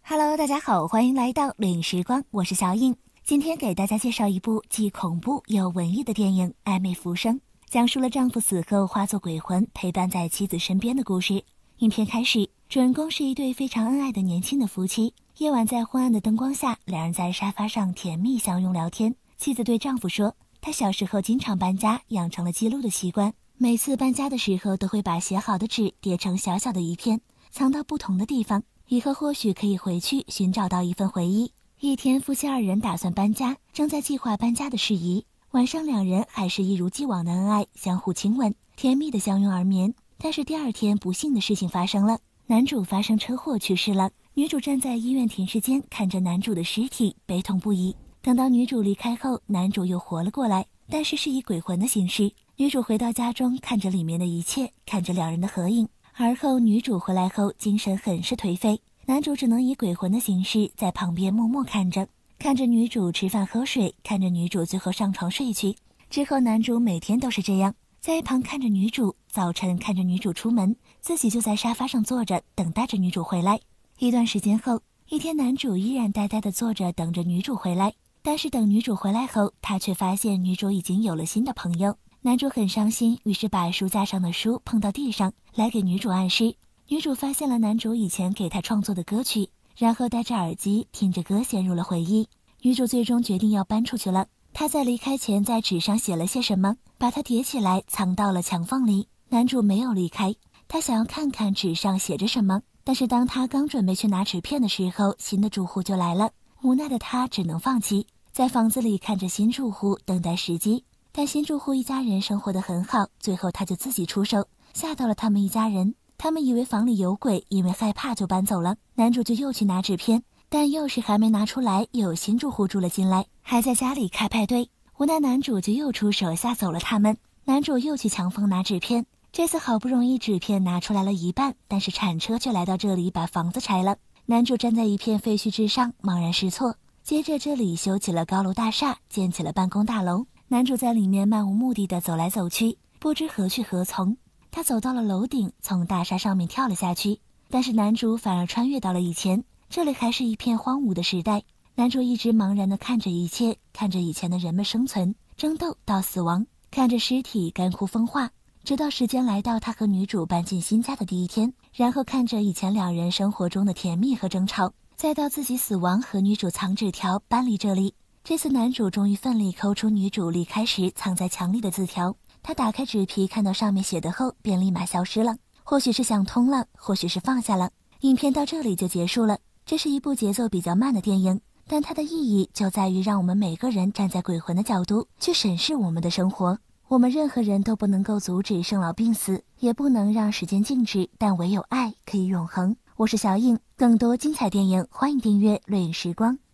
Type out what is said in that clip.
Hello， 大家好，欢迎来到绿影时光，我是小影。今天给大家介绍一部既恐怖又文艺的电影《暧昧浮生》，讲述了丈夫死后化作鬼魂陪伴在妻子身边的故事。影片开始，主人公是一对非常恩爱的年轻的夫妻。夜晚在昏暗的灯光下，两人在沙发上甜蜜相拥聊天。妻子对丈夫说，她小时候经常搬家，养成了记录的习惯，每次搬家的时候都会把写好的纸叠成小小的一片，藏到不同的地方，以后或许可以回去寻找到一份回忆。一天，夫妻二人打算搬家，正在计划搬家的事宜。晚上两人还是一如既往的恩爱，相互亲吻，甜蜜的相拥而眠。但是第二天，不幸的事情发生了，男主发生车祸去世了。女主站在医院停尸间，看着男主的尸体，悲痛不已。等到女主离开后，男主又活了过来，但是是以鬼魂的形式。女主回到家中，看着里面的一切，看着两人的合影。而后女主回来后，精神很是颓废，男主只能以鬼魂的形式在旁边默默看着女主吃饭喝水，看着女主最后上床睡去。之后男主每天都是这样，在一旁看着女主，早晨看着女主出门，自己就在沙发上坐着，等待着女主回来。一段时间后，一天男主依然呆呆地坐着，等着女主回来。但是等女主回来后，他却发现女主已经有了新的朋友。男主很伤心，于是把书架上的书碰到地上，来给女主暗示。女主发现了男主以前给她创作的歌曲，然后戴着耳机听着歌，陷入了回忆。女主最终决定要搬出去了。她在离开前在纸上写了些什么，把它叠起来藏到了墙缝里。男主没有离开，他想要看看纸上写着什么。但是当他刚准备去拿纸片的时候，新的住户就来了。无奈的他只能放弃，在房子里看着新住户，等待时机。但新住户一家人生活得很好，最后他就自己出手，吓到了他们一家人。他们以为房里有鬼，因为害怕就搬走了。男主就又去拿纸片，但钥匙还没拿出来，又有新住户住了进来，还在家里开派对。无奈男主就又出手吓走了他们。男主又去墙缝拿纸片，这次好不容易纸片拿出来了一半，但是铲车却来到这里把房子拆了。男主站在一片废墟之上，茫然失措。接着这里修起了高楼大厦，建起了办公大楼。男主在里面漫无目的地走来走去，不知何去何从。他走到了楼顶，从大厦上面跳了下去，但是男主反而穿越到了以前，这里还是一片荒芜的时代。男主一直茫然地看着一切，看着以前的人们生存、争斗到死亡，看着尸体干枯风化，直到时间来到他和女主搬进新家的第一天，然后看着以前两人生活中的甜蜜和争吵，再到自己死亡和女主藏纸条搬离这里。这次男主终于奋力抠出女主离开时藏在墙里的字条，他打开纸皮，看到上面写的后便立马消失了。或许是想通了，或许是放下了。影片到这里就结束了。这是一部节奏比较慢的电影，但它的意义就在于让我们每个人站在鬼魂的角度去审视我们的生活。我们任何人都不能够阻止生老病死，也不能让时间静止，但唯有爱可以永恒。我是小影，更多精彩电影欢迎订阅绿影时光。